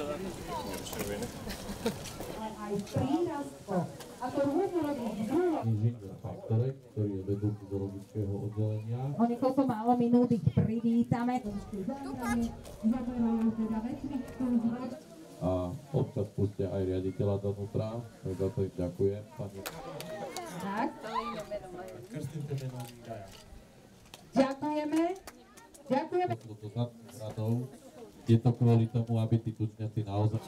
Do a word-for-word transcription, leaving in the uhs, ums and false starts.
Aj prírastko. A to rôzne robí druhá. Inžinier Faktorek, ktorý je vedúci zoologického oddelenia. O niekoľko málo minút ich privítame. Zaberajú teda vecvičku. A občas pustia aj riaditeľa dovnútra, tak za to im ďakujem. Pani... Tak. Krstným menom Gaja. Ďakujeme. Ďakujeme. Do zadných radov. Je to kvôli tomu, aby tí tučňaci naozaj...